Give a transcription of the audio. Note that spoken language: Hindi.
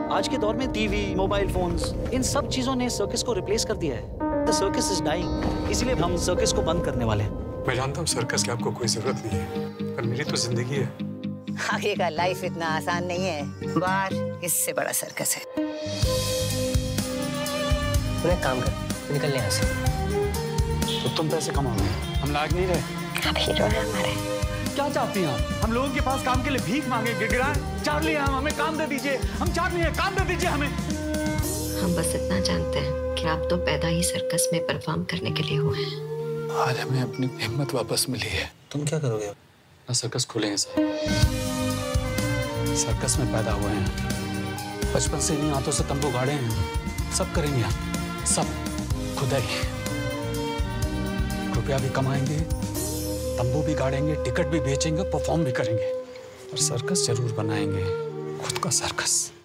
आज के दौर में टीवी, मोबाइल फोन्स, इन सब चीजों ने सर्कस को रिप्लेस कर दिया है। द सर्कस इज डाइंग, इसीलिए हम सर्कस को बंद करने वाले हैं। मैं जानता हूँ सर्कस की आपको कोई जरूरत नहीं है, पर मेरी तो जिंदगी है। आगे का लाइफ इतना आसान नहीं है, बाहर इससे बड़ा सर्कस है। तू एक काम कर, निकल यहाँ से। तो तुम पैसे कमाओगे, हम लायक नहीं रहे। अब हीरो है हमारे। क्या चाहती हैं आप? हम लोगों के पास काम के लिए भीख मांगे, गिड़गिड़ाएं? चार्ली हैं हम, हमें काम दे दीजिए। हम चार्ली हैं, काम दे दीजिए हमें। हम बस इतना जानते हैं कि आप तो पैदा ही सर्कस में परफॉर्म करने के लिए हुए हैं। आज हमें अपनी हिम्मत वापस मिली है। तुम क्या करोगे? ना सर्कस खोलेंगे सर। सर्कस में पैदा हुए हैं, बचपन से इन्हीं हाथों से तंबू गाड़े हैं। सब करेंगे हम, सब खुद ही। रुपया भी कमाएंगे, तंबू भी गाड़ेंगे, टिकट भी बेचेंगे, परफॉर्म भी करेंगे और सर्कस जरूर बनाएंगे, खुद का सर्कस।